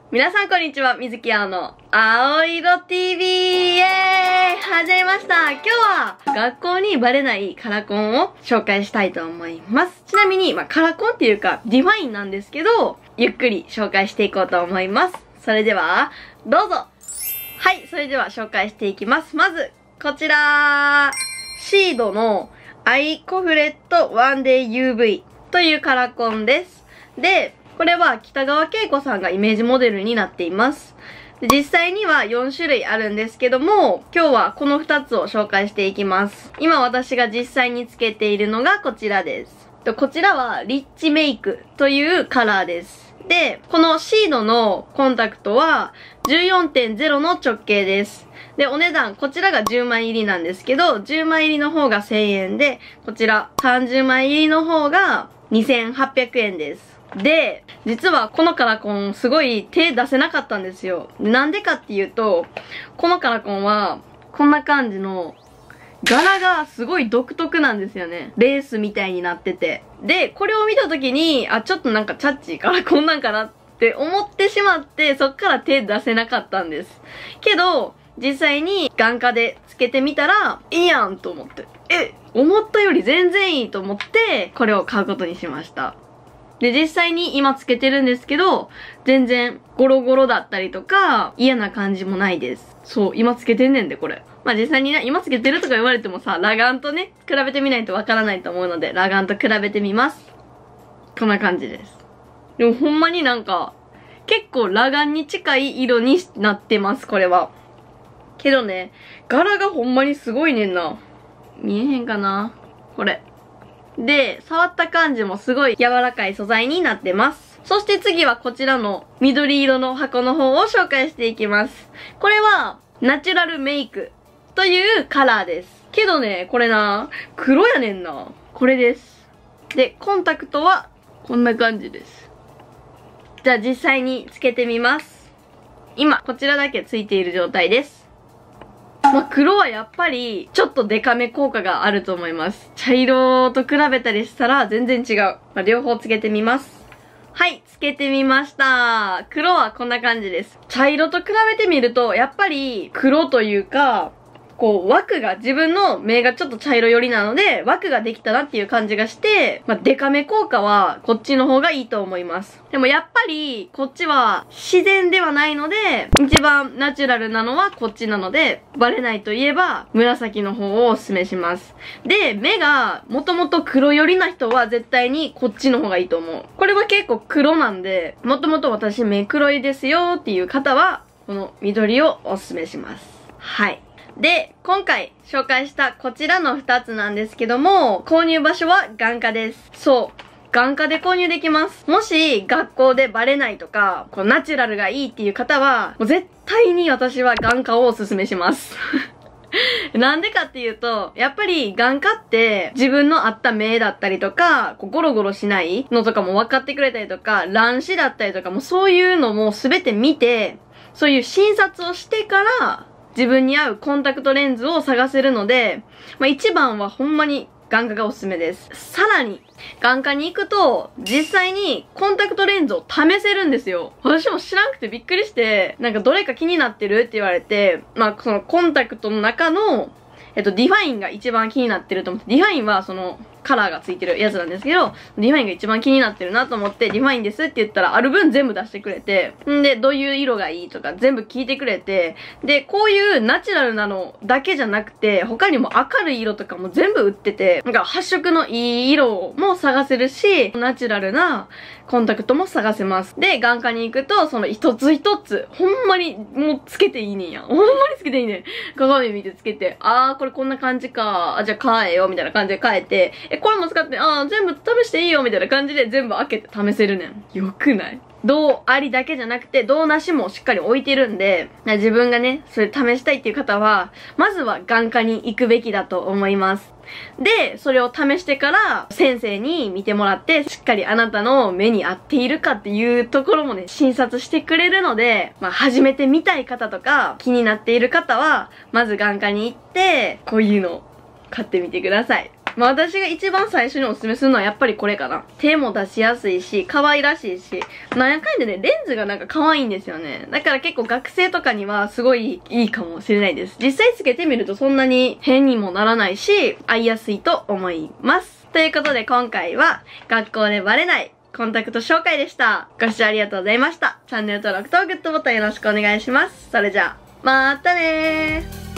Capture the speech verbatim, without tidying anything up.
皆さんこんにちは、みずきあおの青色 ティーブイ イエーイ始めました。今日は学校にバレないカラコンを紹介したいと思います。ちなみに、まあ、カラコンっていうかディファインなんですけど、ゆっくり紹介していこうと思います。それでは、どうぞ。はい、それでは紹介していきます。まず、こちら、シードのアイコフレットワンデイ ユーブイ というカラコンです。で、これは北川景子さんがイメージモデルになっています。で実際にはよんしゅるいあるんですけども、今日はこのふたつを紹介していきます。今私が実際につけているのがこちらです。こちらはリッチメイクというカラーです。で、このシードのコンタクトは じゅうよんてんゼロ の直径です。で、お値段、こちらがじゅうまい入りなんですけど、じゅうまい入りの方がせんえんで、こちらさんじゅうまい入りの方がにせんはっぴゃくえんです。で、実はこのカラコンすごい手出せなかったんですよ。なんでかっていうと、このカラコンはこんな感じの柄がすごい独特なんですよね。レースみたいになってて。で、これを見た時に、あ、ちょっとなんかチャッチーカラコンなんかなって思ってしまって、そっから手出せなかったんです。けど、実際に眼科でつけてみたら、いいやんと思って。え、思ったより全然いいと思って、これを買うことにしました。で、実際に今つけてるんですけど、全然ゴロゴロだったりとか、嫌な感じもないです。そう、今つけてんねんで、これ。まあ実際にね、今つけてるとか言われてもさ、裸眼とね、比べてみないとわからないと思うので、裸眼と比べてみます。こんな感じです。でもほんまになんか、結構裸眼に近い色になってます、これは。けどね、柄がほんまにすごいねんな。見えへんかな？これ。で、触った感じもすごい柔らかい素材になってます。そして次はこちらの緑色の箱の方を紹介していきます。これはナチュラルメイクというカラーです。けどね、これな、黒やねんな。これです。で、コンタクトはこんな感じです。じゃあ実際につけてみます。今、こちらだけついている状態です。まあ、黒はやっぱりちょっとデカめ効果があると思います。茶色と比べたりしたら全然違う。まあ、両方つけてみます。はい、つけてみました。黒はこんな感じです。茶色と比べてみると、やっぱり黒というか、こう枠が、自分の目がちょっと茶色寄りなので、枠ができたなっていう感じがして、まあ、デカめ効果はこっちの方がいいと思います。でもやっぱり、こっちは自然ではないので、一番ナチュラルなのはこっちなので、バレないといえば、紫の方をお勧めします。で、目がもともと黒寄りな人は絶対にこっちの方がいいと思う。これは結構黒なんで、もともと私目黒いですよっていう方は、この緑をお勧めします。はい。で、今回紹介したこちらのふたつなんですけども、購入場所は眼科です。そう。眼科で購入できます。もし学校でバレないとか、こうナチュラルがいいっていう方は、もう絶対に私は眼科をおすすめします。なんでかっていうと、やっぱり眼科って自分の合った目だったりとか、こうゴロゴロしないのとかも分かってくれたりとか、乱視だったりとかもそういうのも全て見て、そういう診察をしてから、自分に合うコンタクトレンズを探せるので、まあ一番はほんまに眼科がおすすめです。さらに、眼科に行くと、実際にコンタクトレンズを試せるんですよ。私も知らんくてびっくりして、なんかどれか気になってるって言われて、まあそのコンタクトの中の、えっと、ディファインが一番気になってると思って、ディファインはその、カラーがついてるやつなんですけど、ディファインが一番気になってるなと思って、ディファインですって言ったら、ある分全部出してくれて、んで、どういう色がいいとか全部聞いてくれて、で、こういうナチュラルなのだけじゃなくて、他にも明るい色とかも全部売ってて、なんか発色のいい色も探せるし、ナチュラルなコンタクトも探せます。で、眼科に行くと、その一つ一つ、ほんまにもうつけていいねんや。ほんまにつけていいねん。鏡見てつけて、あー、これこんな感じか。あ、じゃあ買えよ、みたいな感じで買えて、え、これも使って、あー、全部試していいよ、みたいな感じで全部開けて試せるねん。よくない？銅ありだけじゃなくて、銅なしもしっかり置いてるんで、自分がね、それ試したいっていう方は、まずは眼科に行くべきだと思います。で、それを試してから、先生に見てもらって、しっかりあなたの目に合っているかっていうところもね、診察してくれるので、まあ、初めて見たい方とか、気になっている方は、まず眼科に行って、こういうのを買ってみてください。 まあ私が一番最初におすすめするのはやっぱりこれかな。手も出しやすいし、可愛らしいし、なんやかんでね、レンズがなんか可愛いんですよね。だから結構学生とかにはすごいいいかもしれないです。実際つけてみるとそんなに変にもならないし、合いやすいと思います。ということで今回は学校でバレないコンタクト紹介でした。ご視聴ありがとうございました。チャンネル登録とグッドボタンよろしくお願いします。それじゃあ、またねー。